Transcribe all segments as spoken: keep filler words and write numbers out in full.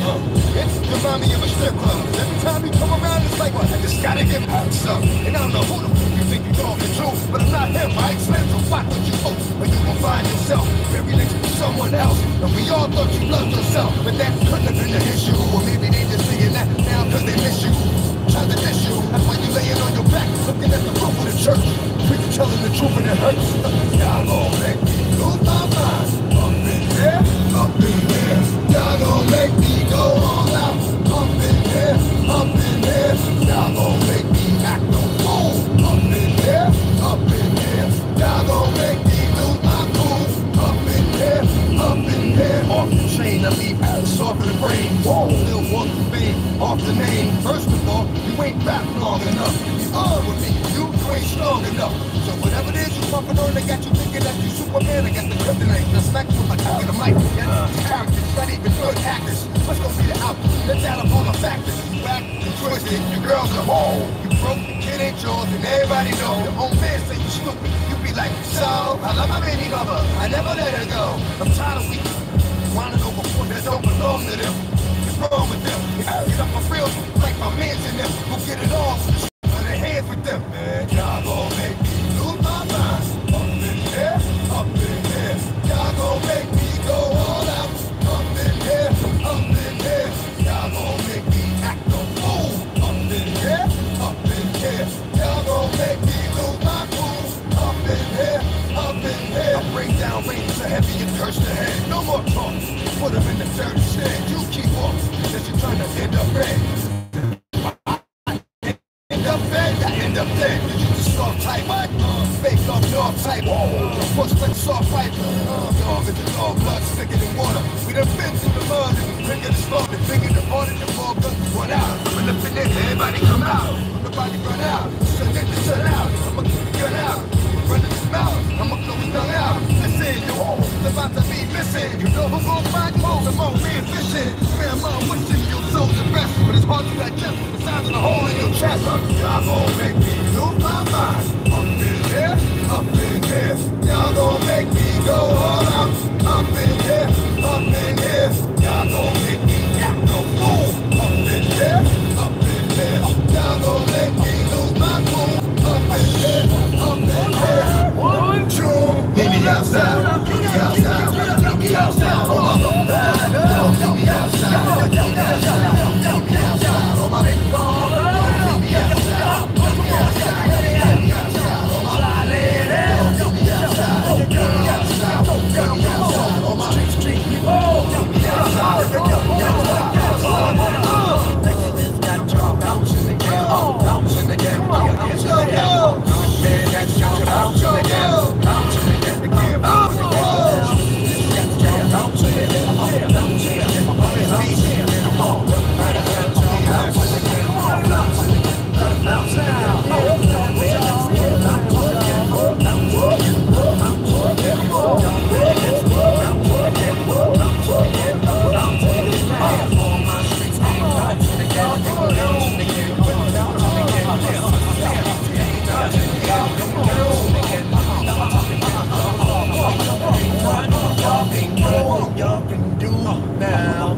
Uh, it's remind me of a strip club. Every time you come around, it's like, what? I just gotta get back some. And I don't know who the fuck you think you're talking to, but I'm not him, right? Slim, so watch what you hope. But you gon' find yourself very next to someone else. And we all thought you loved yourself, but that couldn't have been the issue. Or maybe they just saying that now cause they miss you. Trying to diss you. That's why you laying on your back, looking at the roof of the church. Preacher telling the truth and it hurts. Y'all gon' make me lose my mind. Up in there, up in there. Y'all gon' make me go all out. Up in there, up in there. Y'all gon' make me act no fool. Up in there, up in there. Y'all gon' make me lose my cool. Up in there, up in there. Off the chain, I leave ass off of the brain. Whoa, still walk the fame, off the name. First of all, you ain't rap long enough. You are with me, you, you ain't strong enough. So whatever it is you pumping on, they got you thinking that you Superman. I got the kryptonite, the smack you like talking to Mike. Yeah, characters, not even good actors. What's gonna be the outcome? Let's add up all the factors. You back, you twisted, your girl's a hole. You broke, the kid ain't yours, and everybody know. Your own man say you stupid. You be like, so, I love my baby mother. I never let her go. I'm tired of weak. Wanna know before that don't belong to them. What's wrong with them? If I get up my real, like my mans in them, go get it all. Put their hands with them. Man, y'all gon' make me lose my mind. Up in there, up in there. Y'all gon' make me go all out. Up in there, up in there. Y'all gon' make me act no fool. Up in there, up in there. Y'all gon' make me lose my cool. Up in there, up in there. I bring down rain so heavy you curse the head. No more talk. Put them in the dirty shed. You keep off. Unless you're trying to end up red. End up dead, I end up dead. Did you just soft type? What? Uh, fake off dog type. Whoa. Push like soft pipe. Uh, dog is the dog, blood thicker than water. We done been through the mud and we bringing the storm and bringing the order the ball guns run out. When up in there, everybody come out. Nobody run out. Shut it, shut out. I'ma keep the gun out. Run in his mouth. I'ma blow his tongue out. Listen, yo, it's about to be missing. You know who gon' find you? The more man fishing. Man, mom wishing your soul's the best, but it's hard to digest the size of the hole in your chest. Y'all gon' make me lose my mind. Up in there, up in there. Y'all gon' make me go all out. Up in there, up in there. Y'all gon' make me act no fool. Up in there, up in there. Y'all gon' make me lose my cool. Up in there, up in there. One, two, meet me outside. Meet me outside. Meet me outside. Oh my God. Meet me outside. Meet me outside. Meet me outside. Oh my God. Meet me outside. Meet me outside. Meet me outside. Oh my lady. Meet me outside. Meet me outside. Meet me outside. Oh my street people. Meet me outside. Meet me outside. Got drunk, bouncing again, bouncing again, bouncing again. Man, that's your bouncing again, bouncing again, again, bouncing again. Bouncing again, bouncing again, bouncing again. Y'all can do now.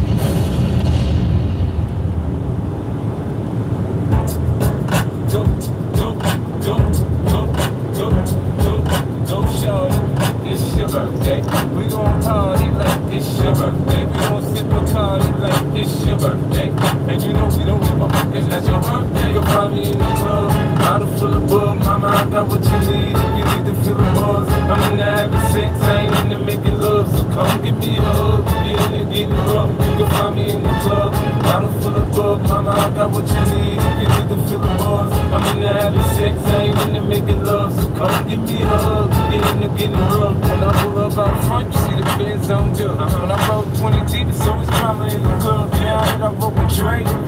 Go, go, go, go, go, go, go, shorty. It's your birthday. We gon' party like it's your birthday. We gon' sip a party like it's your birthday. And you know we don't give a fuck if that's your birthday. You'll find me in the club, bottle full of bug. Mama, I got what you need if you need to feel the buzz. I'm in the having sex, I ain't into making love. So come give me a hug, get in and get rough. You can find me in the club, bottle full of bug. Mama, I got what you need if you need to feel the buzz. I'm in the having sex, I ain't into making love. So come give me a hug, get in and get rough. When I pull up out front, you see the Benz on jug. When I roll twenty deep, it's always drama in the club. Yeah, I roll with Dre.